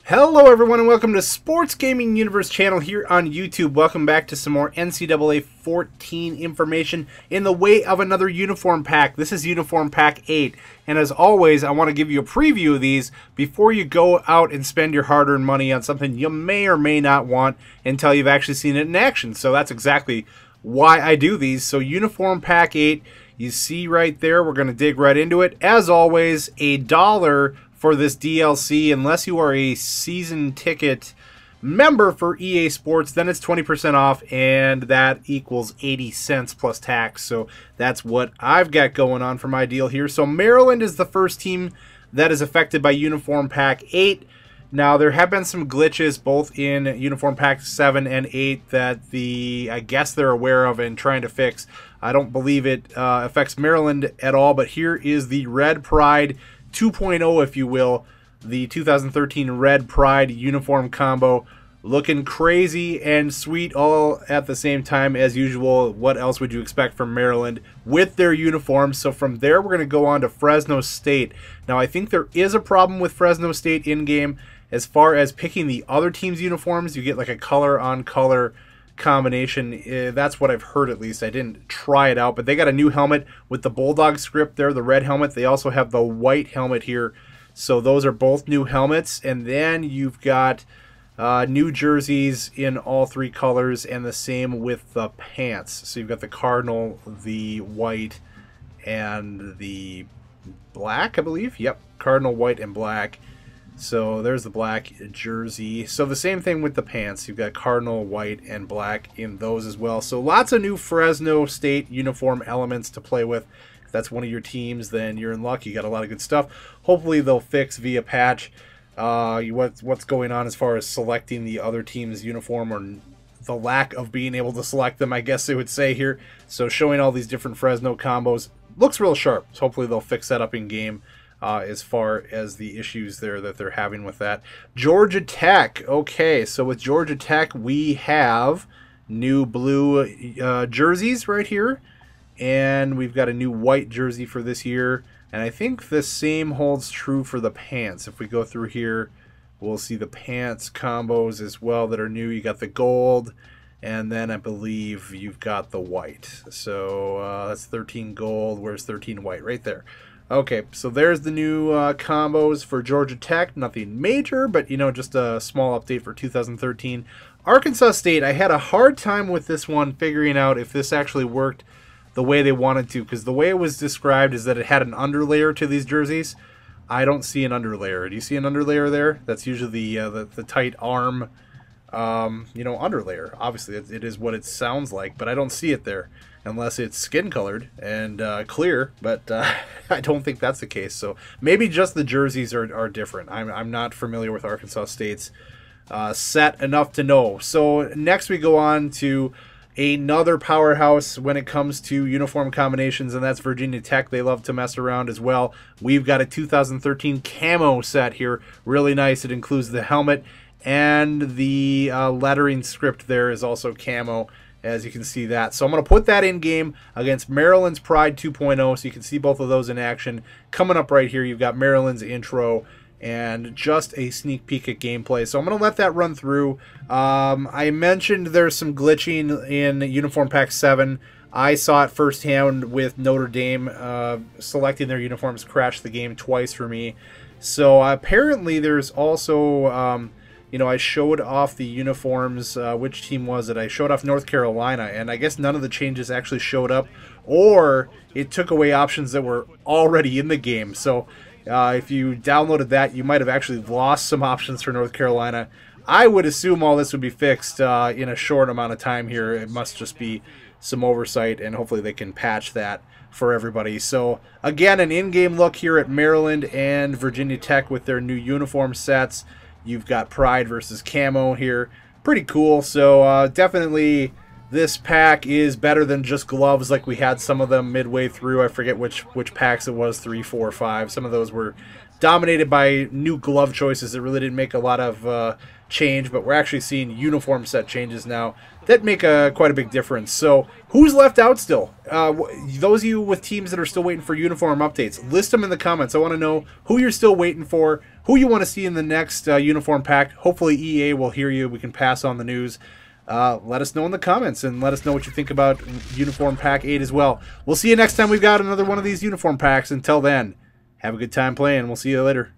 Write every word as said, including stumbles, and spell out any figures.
Hello everyone and welcome to Sports Gaming Universe channel here on YouTube. Welcome back to some more N C double A fourteen information in the way of another uniform pack. This is Uniform Pack eight, and as always I want to give you a preview of these before you go out and spend your hard-earned money on something you may or may not want until you've actually seen it in action. So that's exactly why I do these. So Uniform Pack eight, you see right there, we're going to dig right into it. As always, a dollar for this D L C, unless you are a season ticket member for E A Sports, then it's twenty percent off, and that equals eighty cents plus tax. So that's what I've got going on for my deal here. So Maryland is the first team that is affected by Uniform Pack eight. Now, there have been some glitches both in Uniform Pack seven and eight that the I guess they're aware of and trying to fix. I don't believe it uh, affects Maryland at all, but here is the Red Pride two point oh, if you will, the two thousand thirteen Red Pride uniform combo, looking crazy and sweet all at the same time as usual. What else would you expect from Maryland with their uniforms? So from there we're going to go on to Fresno State. Now I think there is a problem with Fresno State in-game as far as picking the other team's uniforms. You get like a color on color combination. Uh, that's what I've heard, at least. I didn't try it out, but they got a new helmet with the Bulldog script there, the red helmet. They also have the white helmet here, so those are both new helmets. And then you've got uh, new jerseys in all three colors, and the same with the pants. So you've got the Cardinal, the white, and the black, I believe. Yep, Cardinal, white, and black. So there's the black jersey. So the same thing with the pants. You've got Cardinal, white, and black in those as well. So lots of new Fresno State uniform elements to play with. If that's one of your teams, then you're in luck. You got a lot of good stuff. Hopefully they'll fix via patch uh, what's, what's going on as far as selecting the other team's uniform, or the lack of being able to select them, I guess they would say here. So showing all these different Fresno combos looks real sharp. So hopefully they'll fix that up in game. Uh, as far as the issues there that they're having with that. Georgia Tech. Okay, so with Georgia Tech, we have new blue uh, jerseys right here, and we've got a new white jersey for this year, and I think the same holds true for the pants. If we go through here, we'll see the pants combos as well that are new. You got the gold, and then I believe you've got the white. So uh, that's thirteen gold. Where's thirteen white? Right there. Okay, so there's the new uh, combos for Georgia Tech. Nothing major, but, you know, just a small update for two thousand thirteen. Arkansas State, I had a hard time with this one figuring out if this actually worked the way they wanted to, because the way it was described is that it had an underlayer to these jerseys. I don't see an underlayer. Do you see an underlayer there? That's usually the, uh, the, the tight arm, um, you know, underlayer. Obviously, it, it is what it sounds like, but I don't see it there. Unless it's skin colored and uh, clear, but uh, I don't think that's the case. So maybe just the jerseys are, are different. I'm, I'm not familiar with Arkansas State's uh, set enough to know. So next we go on to another powerhouse when it comes to uniform combinations, and that's Virginia Tech. They love to mess around as well. We've got a two thousand thirteen camo set here. Really nice. It includes the helmet, and the uh, lettering script there is also camo, as you can see that. So I'm going to put that in game against Maryland's Pride two point oh, so you can see both of those in action. Coming up right here, you've got Maryland's intro and just a sneak peek at gameplay. So I'm going to let that run through. Um, I mentioned there's some glitching in Uniform Pack seven. I saw it firsthand with Notre Dame. Uh, selecting their uniforms crashed the game twice for me. So apparently there's also... Um, You know, I showed off the uniforms. Uh, which team was it? I showed off North Carolina, and I guess none of the changes actually showed up, or it took away options that were already in the game. So uh, if you downloaded that, you might have actually lost some options for North Carolina. I would assume all this would be fixed uh, in a short amount of time here. It must just be some oversight, and hopefully they can patch that for everybody. So again, an in-game look here at Maryland and Virginia Tech with their new uniform sets. You've got Pride versus Camo here. Pretty cool. So uh, definitely this pack is better than just gloves like we had some of them midway through. I forget which which packs it was, three, four, five. Some of those were dominated by new glove choices that really didn't make a lot of uh, change, but we're actually seeing uniform set changes now that make a, quite a big difference. So who's left out still? Uh, those of you with teams that are still waiting for uniform updates, list them in the comments. I want to know who you're still waiting for, who you want to see in the next uh, uniform pack. Hopefully E A will hear you. We can pass on the news. Uh, let us know in the comments, and let us know what you think about Uniform Pack eight as well. We'll see you next time we've got another one of these uniform packs. Until then, have a good time playing. We'll see you later.